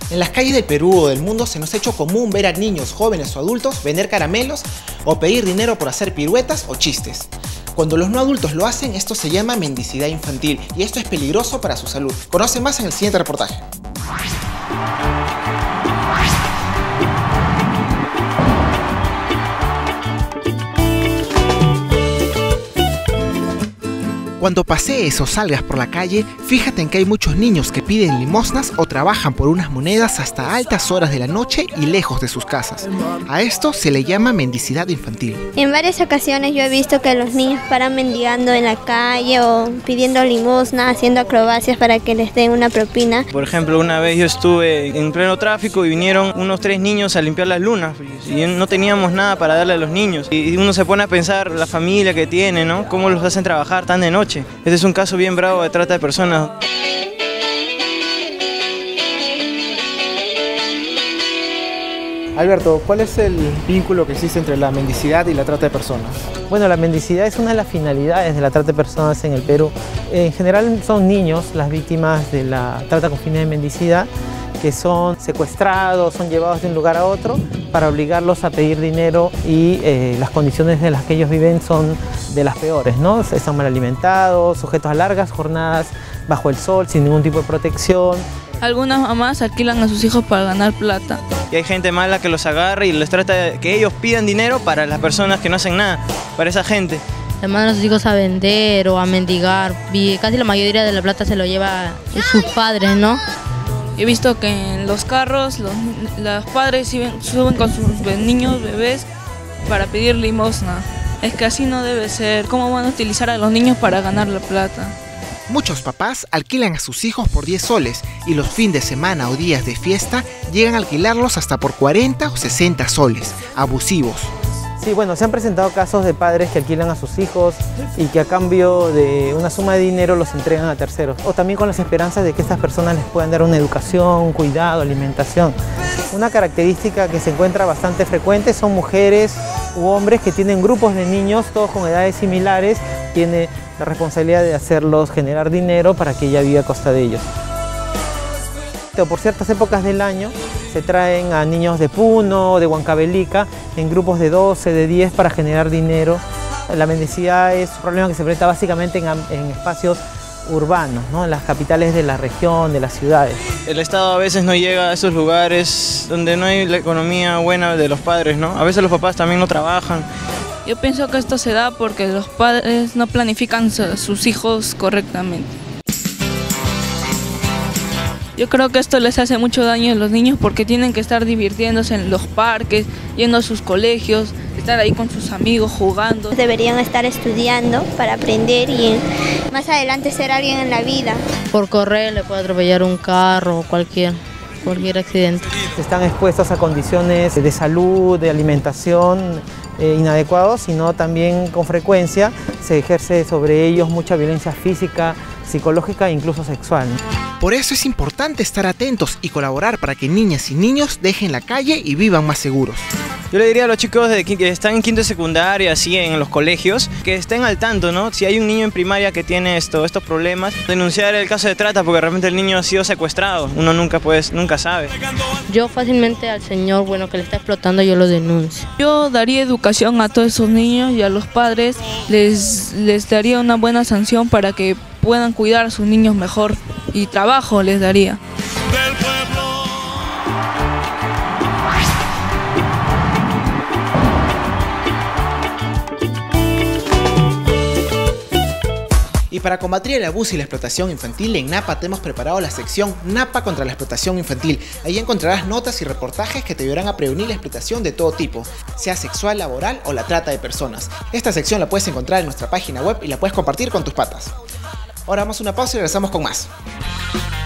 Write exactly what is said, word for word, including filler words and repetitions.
En las calles del Perú o del mundo se nos ha hecho común ver a niños, jóvenes o adultos vender caramelos o pedir dinero por hacer piruetas o chistes. Cuando los no adultos lo hacen, esto se llama mendicidad infantil y esto es peligroso para su salud. Conoce más en el siguiente reportaje. Cuando pasees o salgas por la calle, fíjate en que hay muchos niños que piden limosnas o trabajan por unas monedas hasta altas horas de la noche y lejos de sus casas. A esto se le llama mendicidad infantil. En varias ocasiones yo he visto que los niños paran mendigando en la calle o pidiendo limosna, haciendo acrobacias para que les den una propina. Por ejemplo, una vez yo estuve en pleno tráfico y vinieron unos tres niños a limpiar las lunas y no teníamos nada para darle a los niños. Y uno se pone a pensar la familia que tiene, ¿no? Cómo los hacen trabajar tan de noche. Este es un caso bien bravo de trata de personas. Alberto, ¿cuál es el vínculo que existe entre la mendicidad y la trata de personas? Bueno, la mendicidad es una de las finalidades de la trata de personas en el Perú. En general son niños las víctimas de la trata con fines de mendicidad, que son secuestrados, son llevados de un lugar a otro para obligarlos a pedir dinero y eh, las condiciones en las que ellos viven son de las peores, ¿no? Están mal alimentados, sujetos a largas jornadas bajo el sol, sin ningún tipo de protección. Algunas mamás alquilan a sus hijos para ganar plata. Y hay gente mala que los agarra y les trata de que ellos pidan dinero para las personas que no hacen nada, para esa gente. Les mandan a sus hijos a vender o a mendigar y casi la mayoría de la plata se lo lleva sus padres, ¿no? He visto que en los carros los, los padres suben con sus niños, bebés, para pedir limosna. Es que así no debe ser. ¿Cómo van a utilizar a los niños para ganar la plata? Muchos papás alquilan a sus hijos por diez soles y los fines de semana o días de fiesta llegan a alquilarlos hasta por cuarenta o sesenta soles, abusivos. Sí, bueno, se han presentado casos de padres que alquilan a sus hijos y que a cambio de una suma de dinero los entregan a terceros. O también con las esperanzas de que estas personas les puedan dar una educación, cuidado, alimentación. Una característica que se encuentra bastante frecuente son mujeres u hombres que tienen grupos de niños, todos con edades similares, tiene la responsabilidad de hacerlos generar dinero para que ella viva a costa de ellos. Por ciertas épocas del año se traen a niños de Puno, de Huancavelica, en grupos de doce, de diez para generar dinero. La mendicidad es un problema que se presenta básicamente en, en espacios urbanos, ¿no? En las capitales de la región, de las ciudades. El Estado a veces no llega a esos lugares donde no hay la economía buena de los padres, ¿no? A veces los papás también no trabajan. Yo pienso que esto se da porque los padres no planifican a sus hijos correctamente. Yo creo que esto les hace mucho daño a los niños porque tienen que estar divirtiéndose en los parques, yendo a sus colegios, estar ahí con sus amigos, jugando. Deberían estar estudiando para aprender y más adelante ser alguien en la vida. Por correr le puede atropellar un carro o cualquier, cualquier accidente. Están expuestos a condiciones de salud, de alimentación eh, inadecuados, sino también con frecuencia se ejerce sobre ellos mucha violencia física, psicológica e incluso sexual, ¿no? Por eso es importante estar atentos y colaborar para que niñas y niños dejen la calle y vivan más seguros. Yo le diría a los chicos de que están en quinto de secundaria, así en los colegios, que estén al tanto, ¿no? Si hay un niño en primaria que tiene esto, estos problemas, denunciar el caso de trata porque realmente el niño ha sido secuestrado. Uno nunca, pues, nunca sabe. Yo fácilmente al señor, bueno, que le está explotando, yo lo denuncio. Yo daría educación a todos esos niños y a los padres les, les daría una buena sanción para que puedan cuidar a sus niños mejor y trabajo les daría. Y para combatir el abuso y la explotación infantil, en NAPA te hemos preparado la sección NAPA contra la explotación infantil. Ahí encontrarás notas y reportajes que te ayudarán a prevenir la explotación de todo tipo, sea sexual, laboral o la trata de personas. Esta sección la puedes encontrar en nuestra página web y la puedes compartir con tus patas. Ahora vamos a una pausa y regresamos con más.